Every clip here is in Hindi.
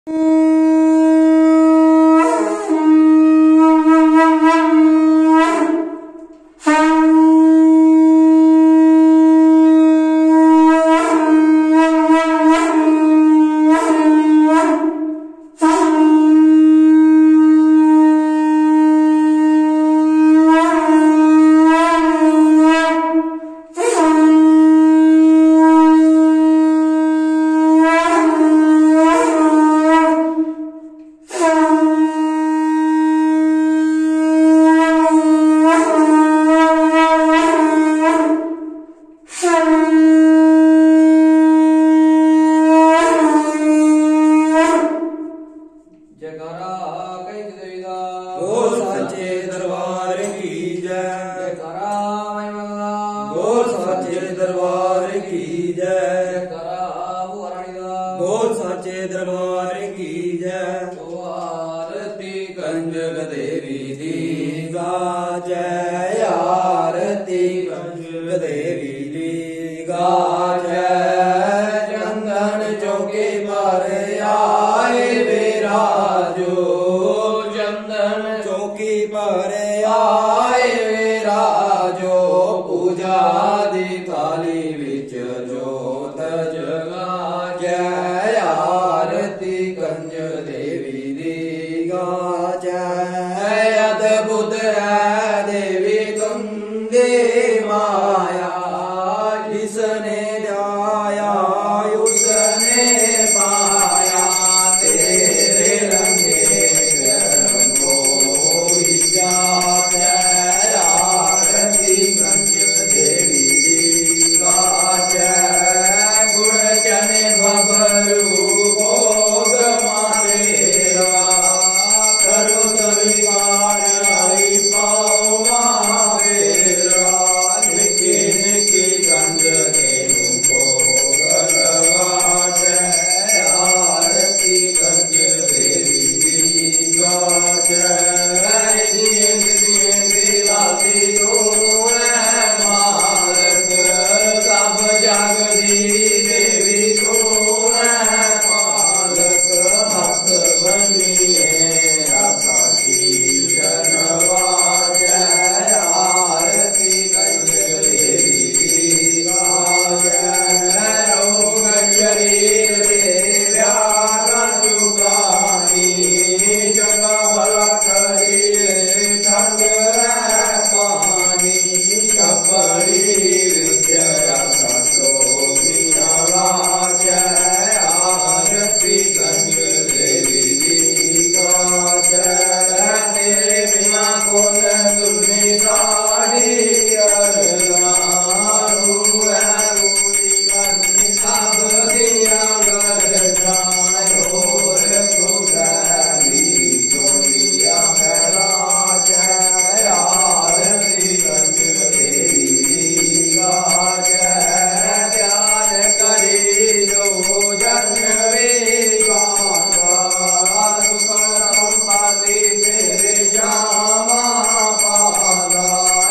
बोल साचे दरबार की जय। तो आरती कंजक देवी दी गाजय, आरती कंजक देवी दी गाजय। चंदन चौके पर आए विराजो, चंदन चौकी पर आए विराजो। पूजा दी थाली विच जोत जगा जय, आरती कंजक देवी दी गाजय। अद्भुत है देवी तुंदी माया, जिसने जाया उसने पाया। तेरे रंगे रंगो जय, आरती कंजक देवी दी गाजय। गुण चने बबरू भोग मारेरा, करो स्वीकार आई पाओ मारेरा। निकी निकी कंज देनु भोग जय, आरती कंजक देवी दी गाजय। दिलाती तो है मालक, सब जग दी देवी तो है मालक। भक्त बनिए आशा की जनवाज, आरती कंजक देवी दी गाजय। रोग शरीर देव्या चुकानी, चंगा भला शरीर ठंड है पानी। कपड़ी विद्या जय, आरती कंजक देवी दी गाजय। तेरे बिना कौन सुनी साड़ी अरना, रूह रूली करनी सब दिया कर जायो। चोलिया जय, आरती कंजक देवी दी गाजय। प्यार करी जो जन विश्वासा, सुख संपत्ति तेरे जामा पाला।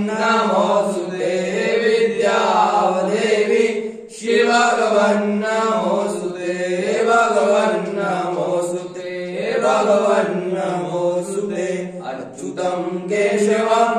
नमोस्तुते विद्यादेवी श्री भगवन् नमोस्तुते भगवन् नमोस्तुते भगवन् नमोस्तुते अच्युतं केशवं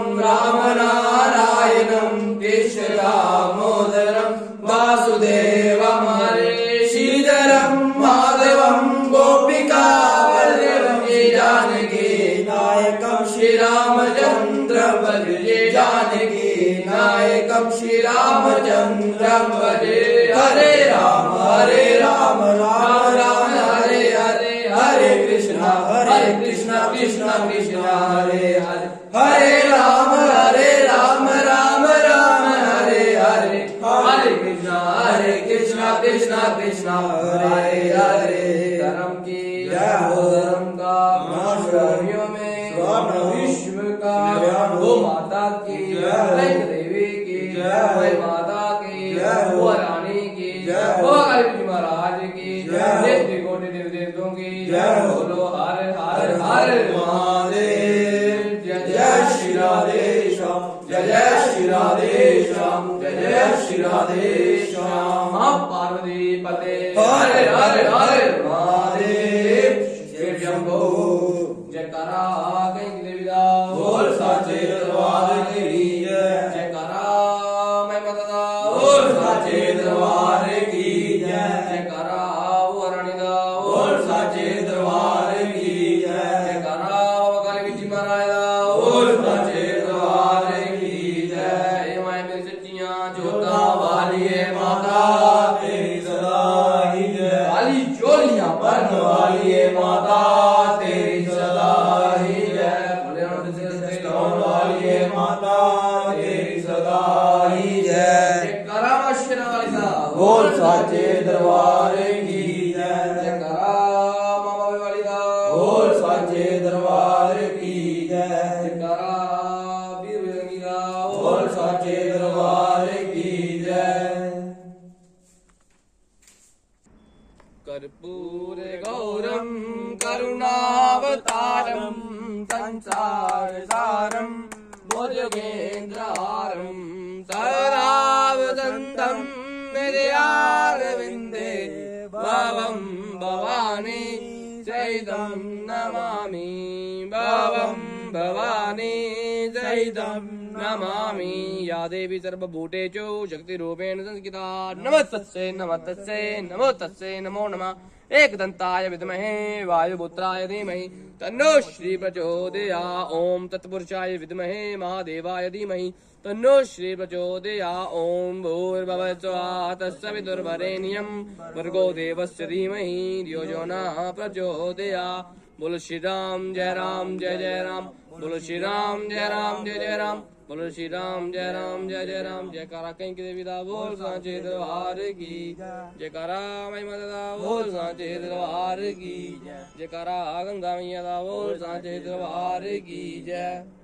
रामनारायणं कृष्ण दामोदरं वासुदेवं हरे श्रीधरं माधवं गोपिका वल्लभं जानकी नायकं श्रीरामचन्द्रं भजे जानकी नायकं श्रीरामचन्द्रं भजे हरे राम राम राम हरे हरे हरे कृष्ण कृष्ण कृष्ण हरे हरे हरे राम राम राम हरे हरे हरे कृष्ण कृष्ण कृष्ण हरे हरे धर्म की जय हो धर्म का स्वामियों में विश्व का गो माता की जय देवी की जय माता की वो रानी की वो गणपति महाराज की जय कोटि देव देवताओं की बोलो हर हर हर महादेव जय जय श्री राधे श्याम जय जय श्री राधे श्याम जय जय श्री राधे श्याम पार्वती पते हर हर हर महादेव शिव शंभो जयकारा कहीं देवीदा बोल साचे दरबार की जयकारा मैं माता बोल साचे दरबार की जयकारा वो रानीदा बोल साचे दरबार की जयकारा काली बिजी महाराज बोल साचे दरबार की जय मैं मेरी सच्चियां जोता वाली है माता तेरी सदा ही जय वाली चोलियां बनने वाली है माता तेरी सदा ही जय वाली है माता तेरी सदा ही जय करामशना वाली बोल साचे दरबार की जय करा मामा वाली बोल साचे दरबार की जय करा वीर बजरंगी बोल साचे दरबार की जय कर्पूर गौरम करुणावतारम संसार सारम भुजगेन्द्रहारम सदा वसन्तं हृदयारविन्दे भवं भवानी सहितं नमामि भवं भवानी सहितं नमामि या देवी सर्वभूतेषु शक्तिरूपेण संस्थिता नमस्तस्यै नमस्तस्यै नमो नमः एकदन्ताय विद्महे वायुपुत्राय धीमहि तन्नो श्री प्रचोदयात् ओम तत्पुरुषाय विद्महे महादेवाय धीमहि तन्नो श्री प्रचोदयात् ओम भूर्भुवः स्वः तत्सवितुर्वरेण्यं भर्गो देवस्य धीमहि धियो यो नः प्रचोदयात् बोलो श्री राम जय जय राम बोलो श्री राम जय जय राम बोलो श्री राम जय जय राम जयकारा कहीं देवी दा बोल सांचे दरबार की जयकारा महिमा दा बोल सांचे दरबार की जयकारा गंगा मैया दा बोल सांचे दरबार की जय।